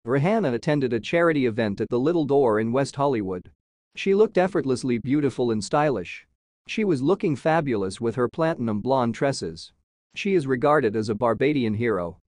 Rihanna attended a charity event at the Little Door in West Hollywood. She looked effortlessly beautiful and stylish. She was looking fabulous with her platinum blonde tresses. She is regarded as a Barbadian hero.